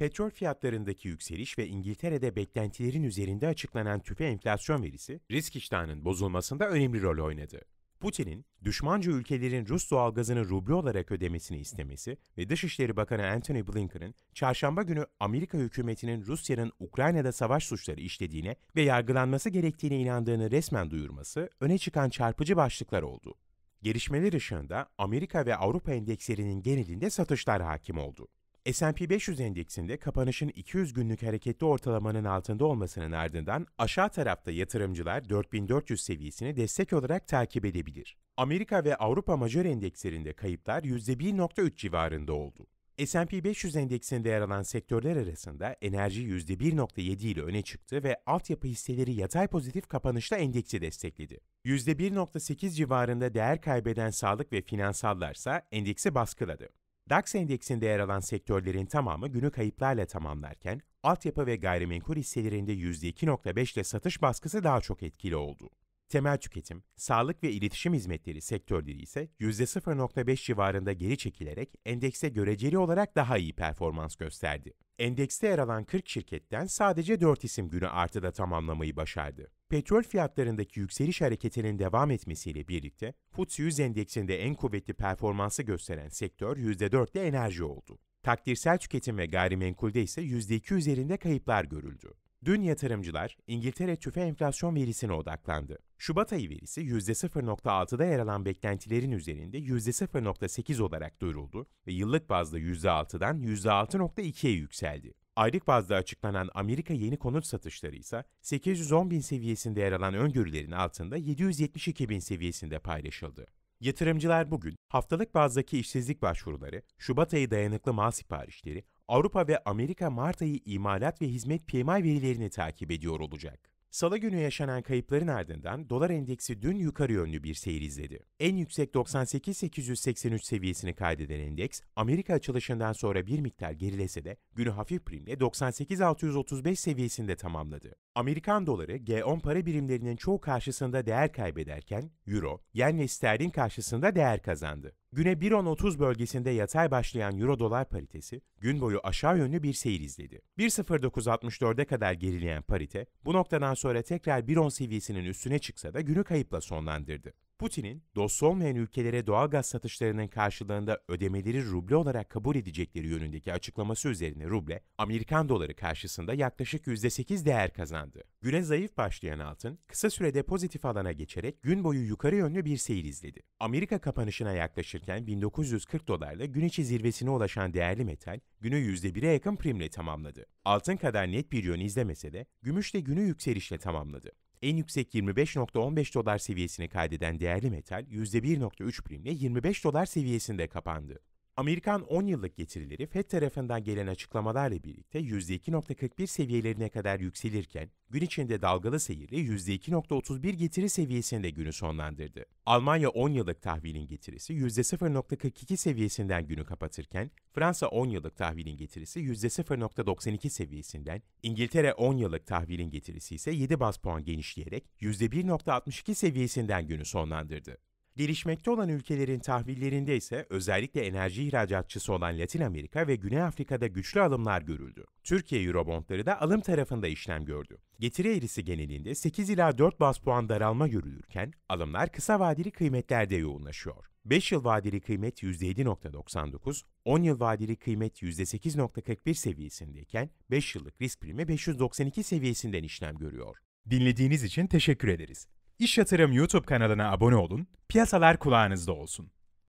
Petrol fiyatlarındaki yükseliş ve İngiltere'de beklentilerin üzerinde açıklanan tüfe enflasyon verisi, risk iştahının bozulmasında önemli rol oynadı. Putin'in, düşmanca ülkelerin Rus doğalgazını ruble olarak ödemesini istemesi ve Dışişleri Bakanı Antony Blinken'ın, çarşamba günü Amerika hükümetinin Rusya'nın Ukrayna'da savaş suçları işlediğine ve yargılanması gerektiğine inandığını resmen duyurması, öne çıkan çarpıcı başlıklar oldu. Gelişmeler ışığında Amerika ve Avrupa endekslerinin genelinde satışlar hakim oldu. S&P 500 endeksinde kapanışın 200 günlük hareketli ortalamanın altında olmasının ardından aşağı tarafta yatırımcılar 4400 seviyesini destek olarak takip edebilir. Amerika ve Avrupa Majör endekslerinde kayıplar %1.3 civarında oldu. S&P 500 endeksinde yer alan sektörler arasında enerji %1.7 ile öne çıktı ve altyapı hisseleri yatay pozitif kapanışla endeksi destekledi. %1.8 civarında değer kaybeden sağlık ve finansallarsa endeksi baskıladı. DAX endeksinde yer alan sektörlerin tamamı günü kayıplarla tamamlarken, altyapı ve gayrimenkul hisselerinde %2.5 ile satış baskısı daha çok etkili oldu. Temel tüketim, sağlık ve iletişim hizmetleri sektörleri ise %0.5 civarında geri çekilerek endekste göreceli olarak daha iyi performans gösterdi. Endekste yer alan 40 şirketten sadece 4 isim günü artıda tamamlamayı başardı. Petrol fiyatlarındaki yükseliş hareketinin devam etmesiyle birlikte FTSE 100 endeksinde en kuvvetli performansı gösteren sektör %4 ile enerji oldu. Takdirsel tüketim ve gayrimenkulde ise %2 üzerinde kayıplar görüldü. Dün yatırımcılar İngiltere tüfe enflasyon verisine odaklandı. Şubat ayı verisi %0.6'da yer alan beklentilerin üzerinde %0.8 olarak duyuruldu ve yıllık bazda %6'dan %6.2'ye yükseldi. Aylık bazda açıklanan Amerika yeni konut satışları ise 810 bin seviyesinde yer alan öngörülerin altında 772 bin seviyesinde paylaşıldı. Yatırımcılar bugün haftalık bazdaki işsizlik başvuruları, Şubat ayı dayanıklı mal siparişleri, Avrupa ve Amerika Mart ayı imalat ve hizmet PMI verilerini takip ediyor olacak. Salı günü yaşanan kayıpların ardından dolar endeksi dün yukarı yönlü bir seyir izledi. En yüksek 98.883 seviyesini kaydeden endeks, Amerika açılışından sonra bir miktar gerilese de günü hafif primle 98.635 seviyesinde tamamladı. Amerikan doları G10 para birimlerinin çoğu karşısında değer kaybederken, Euro, Yen ve Sterlin karşısında değer kazandı. Güne 1.10.30 bölgesinde yatay başlayan Euro-Dolar paritesi, gün boyu aşağı yönlü bir seyir izledi. 1.0964'e kadar gerileyen parite, bu noktadan sonra tekrar 1.10 seviyesinin üstüne çıksa da günü kayıpla sonlandırdı. Putin'in, dost olmayan ülkelere doğalgaz satışlarının karşılığında ödemeleri ruble olarak kabul edecekleri yönündeki açıklaması üzerine ruble, Amerikan doları karşısında yaklaşık %8 değer kazandı. Güne zayıf başlayan altın, kısa sürede pozitif alana geçerek gün boyu yukarı yönlü bir seyir izledi. Amerika kapanışına yaklaşırken 1940 dolarla gün içi zirvesine ulaşan değerli metal, günü %1'e yakın primle tamamladı. Altın kadar net bir yön izlemese de, gümüş de günü yükselişle tamamladı. En yüksek 25.15 dolar seviyesini kaydeden değerli metal %1.3 primle 25 dolar seviyesinde kapandı. Amerikan 10 yıllık getirileri FED tarafından gelen açıklamalarla birlikte %2.41 seviyelerine kadar yükselirken, gün içinde dalgalı seyirle %2.31 getiri seviyesinde günü sonlandırdı. Almanya 10 yıllık tahvilin getirisi %0.42 seviyesinden günü kapatırken, Fransa 10 yıllık tahvilin getirisi %0.92 seviyesinden, İngiltere 10 yıllık tahvilin getirisi ise 7 baz puan genişleyerek %1.62 seviyesinden günü sonlandırdı. Gelişmekte olan ülkelerin tahvillerinde ise özellikle enerji ihracatçısı olan Latin Amerika ve Güney Afrika'da güçlü alımlar görüldü. Türkiye Eurobondları da alım tarafında işlem gördü. Getiri eğrisi genelinde 8 ila 4 baz puan daralma görülürken alımlar kısa vadeli kıymetlerde yoğunlaşıyor. 5 yıl vadeli kıymet %7.99, 10 yıl vadeli kıymet %8.41 seviyesindeyken 5 yıllık risk primi 592 seviyesinden işlem görüyor. Dinlediğiniz için teşekkür ederiz. İş Yatırım YouTube kanalına abone olun, piyasalar kulağınızda olsun.